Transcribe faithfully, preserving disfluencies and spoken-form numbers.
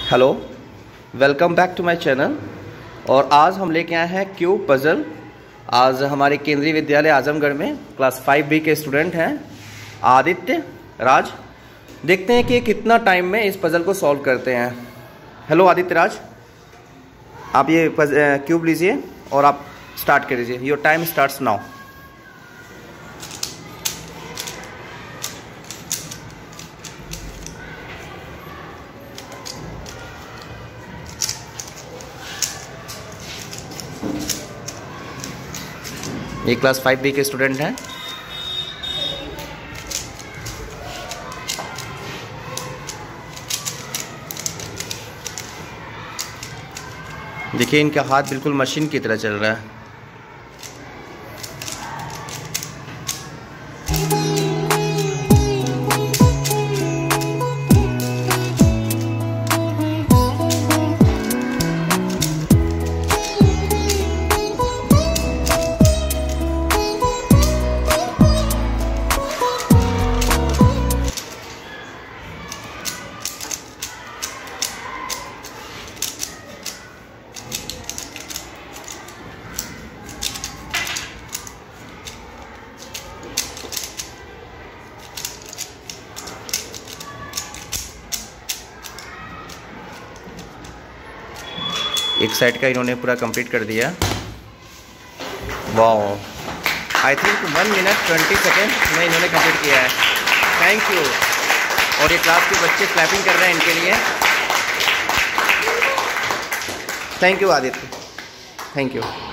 Hello, welcome back to my channel. और आज हम लेके आए हैं क्यूब पज़ल। आज हमारे केंद्रीय विद्यालय आजमगढ़ में क्लास फाइव बी के स्टूडेंट हैं आदित्य राज। देखते हैं कि कितना टाइम में इस पज़ल को सॉल्व करते हैं। हेलो आदित्य राज, आप ये क्यूब लीजिए और आप स्टार्ट कर दीजिए। Your time starts now. ये क्लास फाइव बी के स्टूडेंट हैं। देखिए इनका हाथ बिल्कुल मशीन की तरह चल रहा है। एक साइड का इन्होंने पूरा कंप्लीट कर दिया। Wow, I think one minute twenty second में इन्होंने कंप्लीट किया है। Thank you. और ये क्लास के बच्चे क्लैपिंग कर रहे हैं इनके लिए। Thank you Aditya, thank you.